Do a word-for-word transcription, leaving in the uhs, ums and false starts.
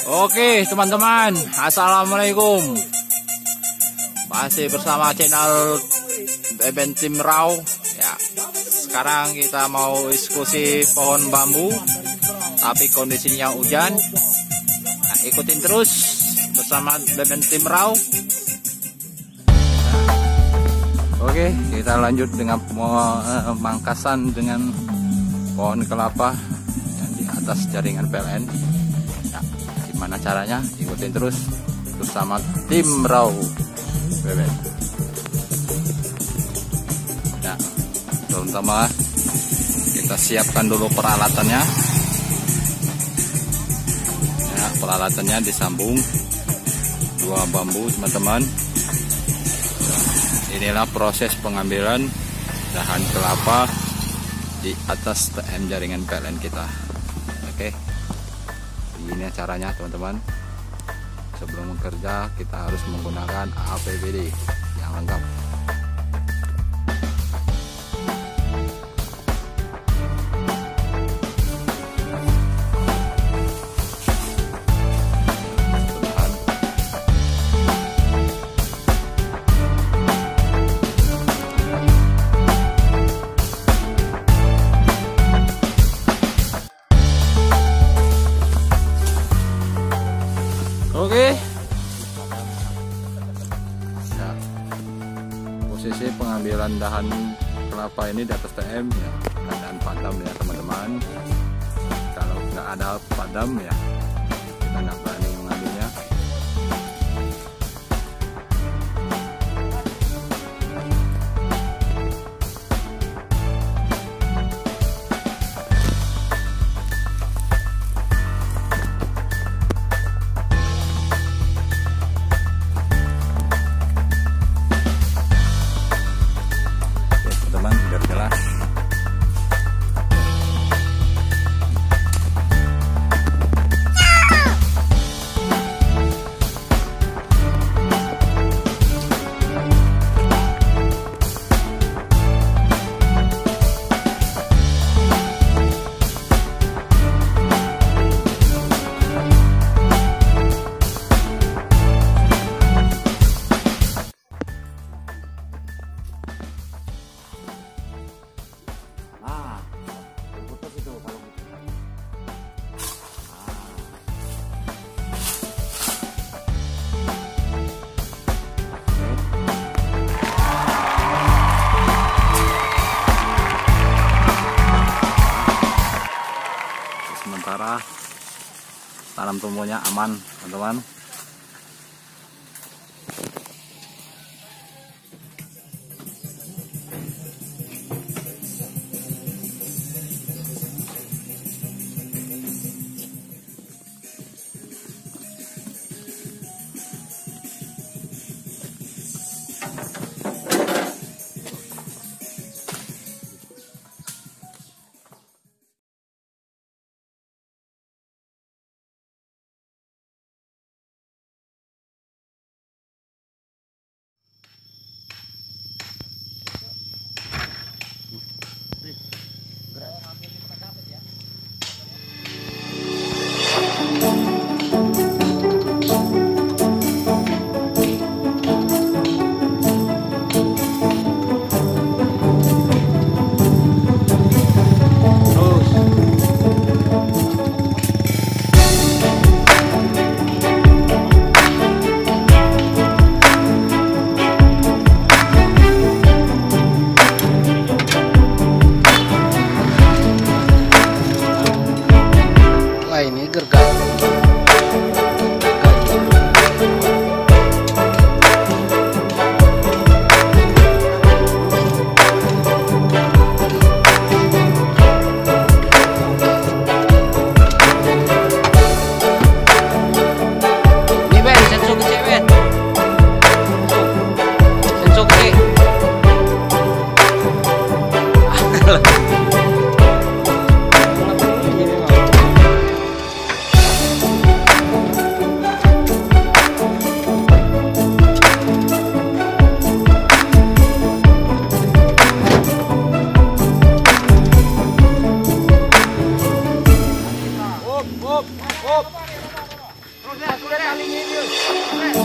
Oke teman-teman, assalamualaikum. Masih bersama channel Beben Tim Raw. Ya, sekarang kita mau eksekusi pohon bambu, tapi kondisinya hujan. Nah, ikutin terus bersama Beben Tim Raw. Nah, oke, kita lanjut dengan pemangkasan dengan pohon kelapa yang di atas jaringan P L N. Gimana caranya? Ikutin terus bersama Tim Raw Beben. Nah, terutama kita siapkan dulu peralatannya. Ya, peralatannya disambung dua bambu, teman-teman. Nah, inilah proses pengambilan dahan kelapa di atas T M jaringan P L N kita. Oke. Ini caranya, teman-teman. Sebelum bekerja kita harus menggunakan A P B D yang lengkap. Oke, ya, posisi pengambilan dahan kelapa ini di atas T M ya, keadaan padam ya teman-teman. Kalau nggak ada padam ya kita nggak berani mengambilnya. Sementara tanam tumbuhnya aman, teman-teman. Ini gergaji. Ini Ben, sensor kecil Ben. Sensor kecil. talinya, Yus.